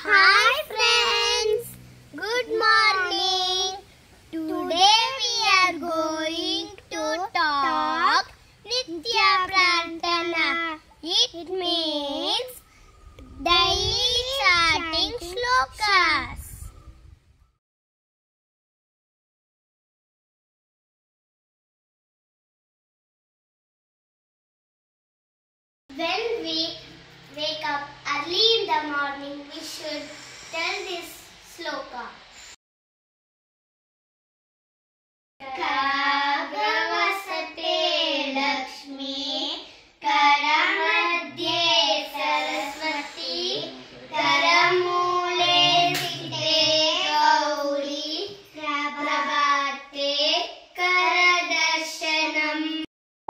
Hi friends, good morning. Today we are going to talk Nitya Prarthana. It means daily chanting shlokas. When we wake up early in the morning, we should tell this shloka. Karagra vasathe lakshmi, madhye Saraswathi, Moole Stithe gowri, prabhathe, karadarshanam.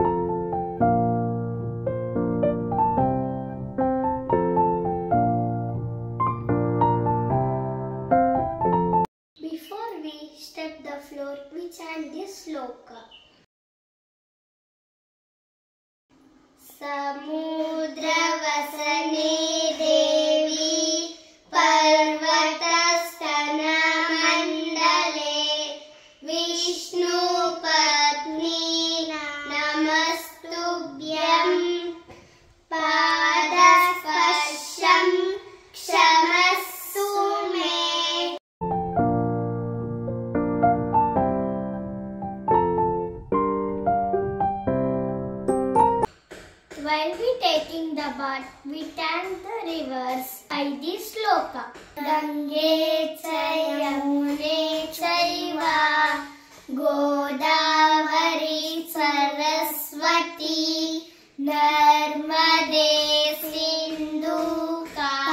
Before we step the floor, we chant this shloka. Samudra vasane devi, parvatha sthana mandale, vishnupathni namasthubhyam, padasparsham, kshamaswame. While we taking the bath, we chant the rivers by this shloka. Gange, yamune, chaiva, Godavari, Saraswathi, Narmade, Sindhu,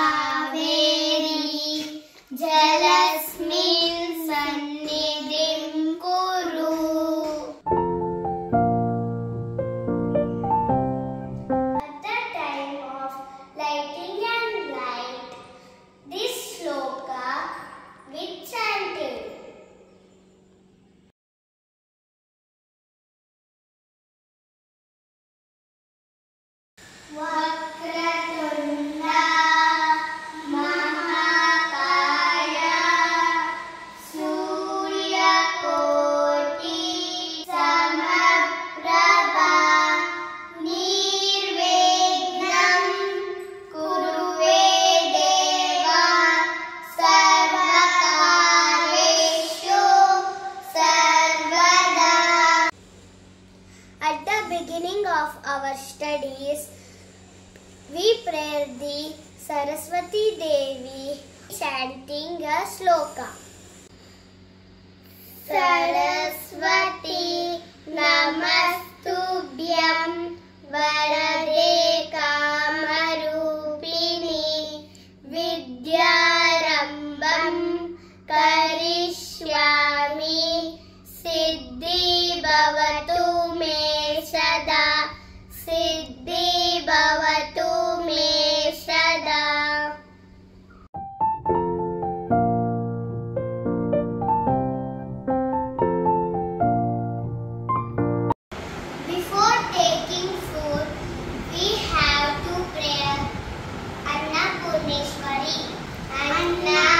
Kaveri, Jalasmin, Sannidhim, Kuru. Lighting and light, this shloka we chanted. Vakratunda Mahakaya Suryakoti Samaprabha Nirvignam Kuruve Deva Sarvakareshu Sarvada. At the beginning of our studies, we pray the Saraswathi Devi chanting a shloka. Saraswati namasthubhyam varade kamarupini vidyarambam karishyami siddhi bhavatu me sada siddhi bhavatu me sada. Before taking food, we have to pray Annapurneshwari. Anna